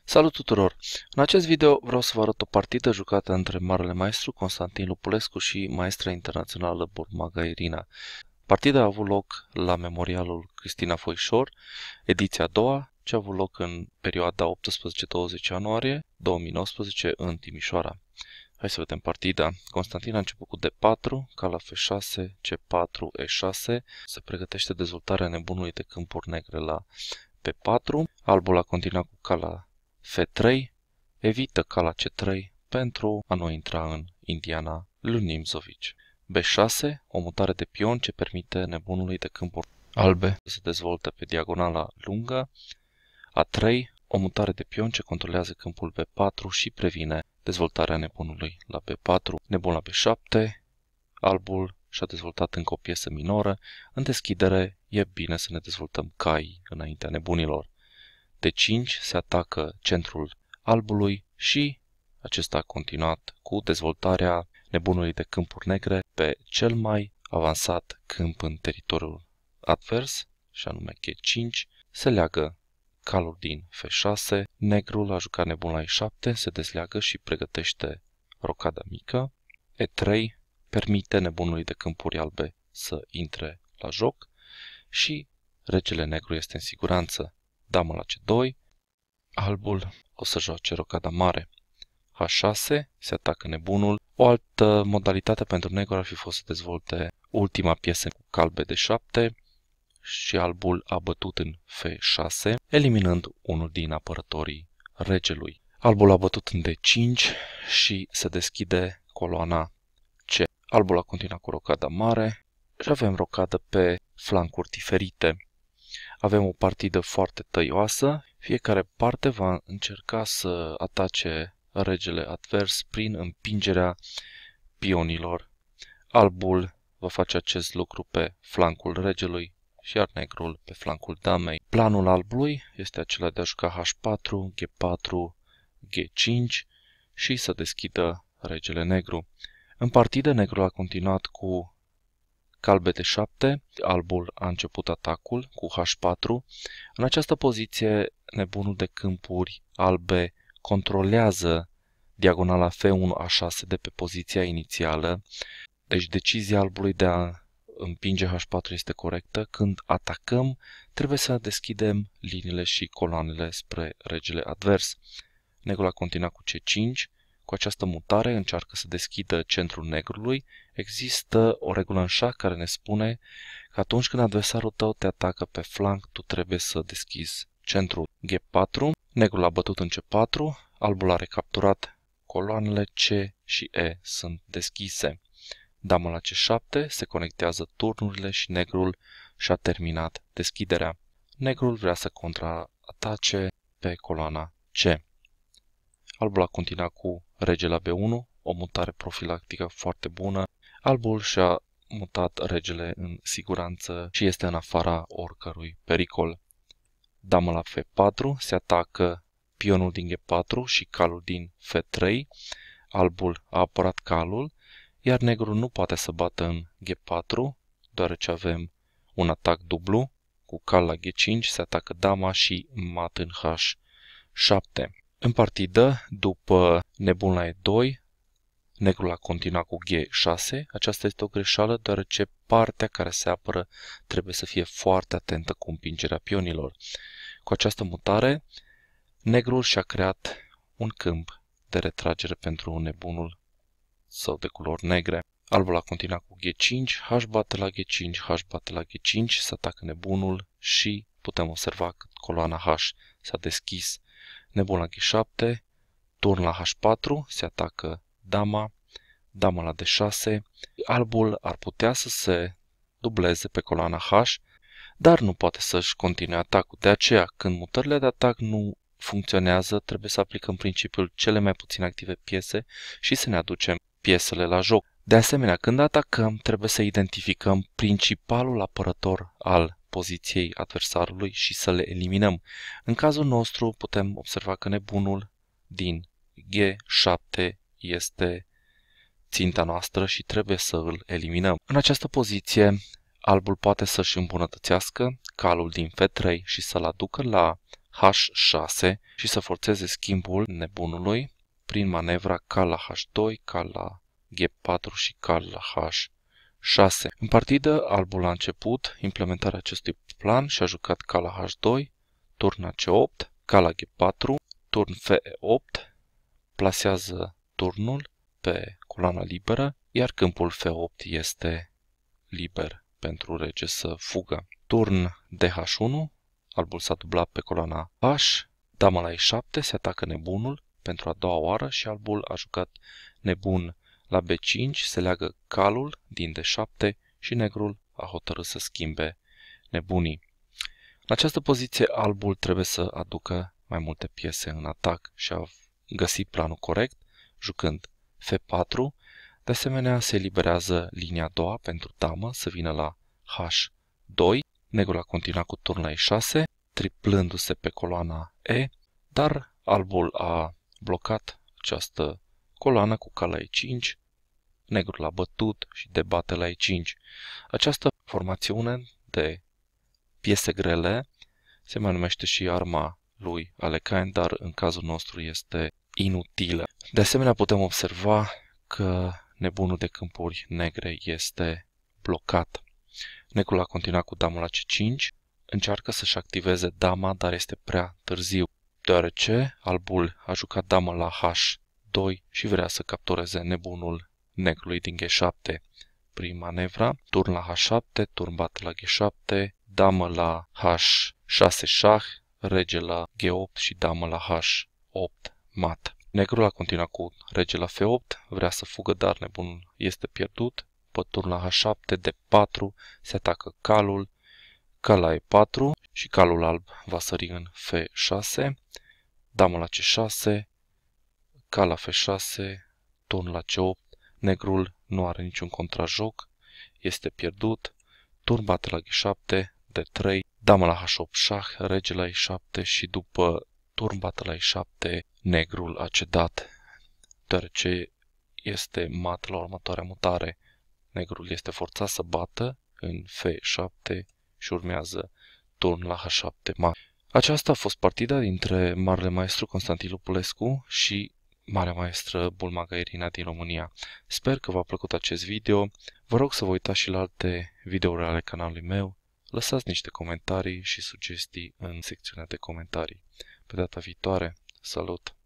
Salut tuturor! În acest video vreau să vă arăt o partidă jucată între Marele Maestru Constantin Lupulescu și maestra internațională Burmaga Irina. Partida a avut loc la Memorialul Cristina Foișor, ediția a doua, ce a avut loc în perioada 18-20 ianuarie 2019 în Timișoara. Hai să vedem partida. Constantin a început cu D4, cal F6, C4, E6, se pregătește dezvoltarea nebunului de câmpuri negre la P4, albul a continuat cu cal F3, evită cal C3 pentru a nu intra în Indiana lui Nimzovici. B6, o mutare de pion ce permite nebunului de câmpuri albe să se dezvolte pe diagonala lungă. A3, o mutare de pion ce controlează câmpul B4 și previne dezvoltarea nebunului la B4. Nebun la B7, albul și-a dezvoltat încă o piesă minoră. În deschidere e bine să ne dezvoltăm cai înaintea nebunilor. D5 se atacă centrul albului și acesta a continuat cu dezvoltarea nebunului de câmpuri negre pe cel mai avansat câmp în teritoriul advers, și anume G5. Se leagă calul din F6, negrul a jucat nebun la E7, se dezleagă și pregătește rocada mică. E3 permite nebunului de câmpuri albe să intre la joc și regele negru este în siguranță. Damă la C2, albul o să joace rocada mare. H6 se atacă nebunul. O altă modalitate pentru negru ar fi fost să dezvolte ultima piesă cu cal B7 și albul a bătut în F6, eliminând unul din apărătorii regelui. Albul a bătut în D5 și se deschide coloana C. Albul a continuat cu rocada mare și avem rocadă pe flancuri diferite. Avem o partidă foarte tăioasă, fiecare parte va încerca să atace regele advers prin împingerea pionilor. Albul va face acest lucru pe flancul regelui și iar negrul pe flancul damei. Planul albului este acela de a juca H4, G4, G5 și să deschidă regele negru. În partidă, negrul a continuat cu cal B7, albul a început atacul cu H4. În această poziție, nebunul de câmpuri albe controlează diagonala F1-A6 de pe poziția inițială. Deci decizia albului de a împinge H4 este corectă. Când atacăm, trebuie să deschidem liniile și coloanele spre regele advers. Negrul a continuat cu C5. Cu această mutare încearcă să deschidă centrul negrului. Există o regulă în șah care ne spune că atunci când adversarul tău te atacă pe flanc, tu trebuie să deschizi centrul. G4, negrul a bătut în C4, albul a recapturat coloanele, C și E sunt deschise. Damă la C7, se conectează turnurile și negrul și-a terminat deschiderea. Negrul vrea să contraatace pe coloana C. Albul a continuat cu rege la B1, o mutare profilactică foarte bună. Albul și-a mutat regele în siguranță și este în afara oricărui pericol. Damă la F4, se atacă pionul din G4 și calul din F3. Albul a apărat calul, iar negrul nu poate să bată în G4, deoarece avem un atac dublu. Cu cal la G5 se atacă dama și mat în H7. În partidă, după nebun la E2, negrul a continuat cu G6. Aceasta este o greșeală, deoarece partea care se apără trebuie să fie foarte atentă cu împingerea pionilor. Cu această mutare, negrul și-a creat un câmp de retragere pentru nebunul său de culori negre. Albul a continuat cu G5, H bate la G5, H bate la G5, se atacă nebunul și putem observa că coloana H s-a deschis. Nebun la G7, turn la H4, se atacă dama, dama la D6. Albul ar putea să se dubleze pe coloana H, dar nu poate să-și continue atacul. De aceea, când mutările de atac nu funcționează, trebuie să aplicăm principiul cele mai puțin active piese și să ne aducem piesele la joc. De asemenea, când atacăm, trebuie să identificăm principalul apărător al poziției adversarului și să le eliminăm. În cazul nostru putem observa că nebunul din G7 este ținta noastră și trebuie să îl eliminăm. În această poziție, albul poate să-și îmbunătățească calul din F3 și să-l aducă la H6 și să forțeze schimbul nebunului prin manevra cal la H2, cal la G4 și cal la H6. În partidă, albul a început implementarea acestui plan și a jucat cal la H2, turn C8, cal la G4, turn F8, plasează turnul pe coloana liberă, iar câmpul F8 este liber pentru rege să fugă. Turn DH1, albul s-a dublat pe coloana H, dama la E7, se atacă nebunul pentru a doua oară și albul a jucat nebun la B5, se leagă calul din D7 și negrul a hotărât să schimbe nebunii. În această poziție albul trebuie să aducă mai multe piese în atac și a găsit planul corect, jucând F4. De asemenea, se eliberează linia a doua pentru damă să vină la H2. Negrul a continuat cu turn la E6, triplându-se pe coloana E, dar albul a blocat această coloană cu cal la E5. Negrul l-a bătut și debate la E5. Această formațiune de piese grele se mai numește și arma lui Alekhine, dar în cazul nostru este inutilă. De asemenea, putem observa că nebunul de câmpuri negre este blocat. Negrul a continuat cu dama la C5, încearcă să-și activeze dama, dar este prea târziu, deoarece albul a jucat dama la H2 și vrea să captureze nebunul negrului din G7. Prin manevra, turn la H7, turn bate la G7, damă la H6 șah, rege la G8 și damă la H8 mat. Negrul a continuat cu rege la F8, vrea să fugă, dar nebunul este pierdut. Pe turn la H7, D4, se atacă calul, cal la E4 și calul alb va sări în F6, damă la C6, cal la F6, turn la C8, negrul nu are niciun contrajoc, este pierdut, turn bate la G7, D3, damă la H8 șah, rege la E7 și după turn bate la E7, negrul a cedat, deoarece este mat la următoarea mutare. Negrul este forțat să bată în F7 și urmează turn la H7 mat. Aceasta a fost partida dintre marele maestru Constantin Lupulescu și marea maestră Bulmaga Irina din România. Sper că v-a plăcut acest video. Vă rog să vă uitați și la alte videouri ale canalului meu. Lăsați niște comentarii și sugestii în secțiunea de comentarii. Pe data viitoare, salut!